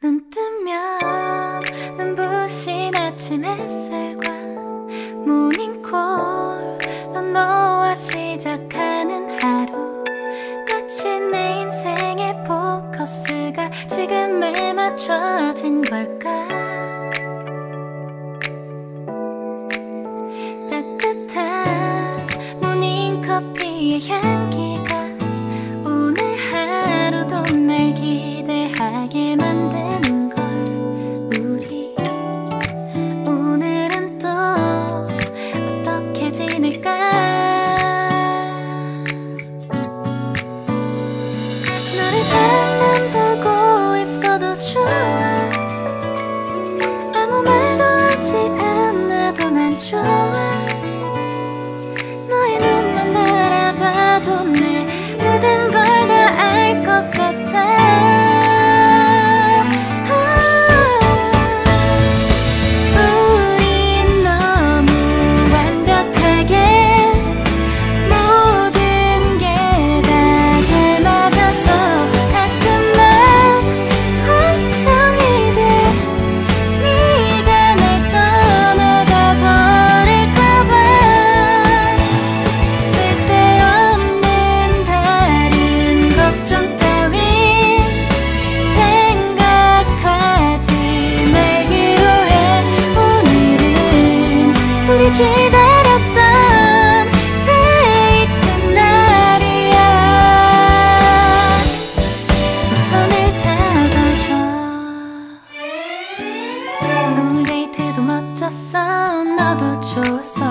눈 뜨면 눈부신 아침 햇살과 모닝콜로 너와 시작하는 하루, 마치 내 인생의 포커스가 지금에 맞춰진 걸까. 따뜻한 모닝커피의 향기가 오늘 하루도 날 기대하게 만드는 걸. 우리 오늘은 또 어떻게 지낼까. 너를 바라만 보고 있어도 좋아. 아무 말도 하지 않아도 난 좋아. 너의 눈만 바라봐도 내 모든 걸 다 알 것 같아. 우린 너무 완벽하게 모든 게 다 잘 맞아서 가끔 난 걱정이 돼. 네가 날 떠나가 버릴까봐. 쓸데없는 다른 걱정 따윈 생각하지 말기로 해. 오늘은 우리 기다렸던 데이트 날이야. 손을 잡아줘. 오늘 데이트도 멋졌어. 너도 좋았어.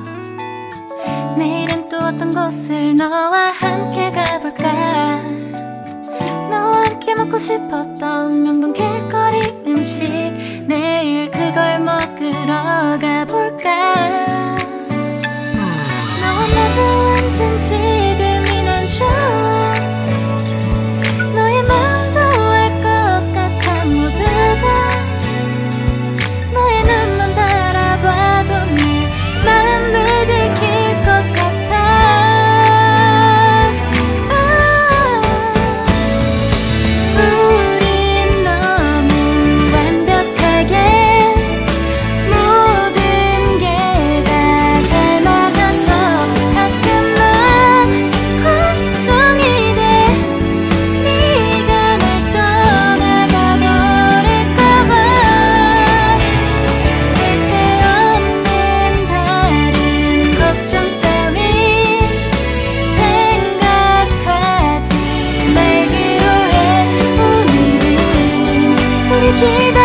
내일은 또 어떤 곳을 너와 함께 가볼까. 너와 함께 먹고 싶었던 명동 길거리 음식, 내일 그걸 먹으러 가볼까. 너와 마주 앉은 지금이 난 좋아. 너의 마음도 알 것 같아. 모두가 너의 눈만 바라봐도 내 마음을 들킬 것 같아. 우린 너무 완벽하게 모든 게 다 잘 맞아서 가끔 난 걱정이 돼. 네가 날 떠나가 버릴까봐. 쓸데없는 다른 걱정 따윈 생각하지 말기로 해. 오늘은 우리 기다렸던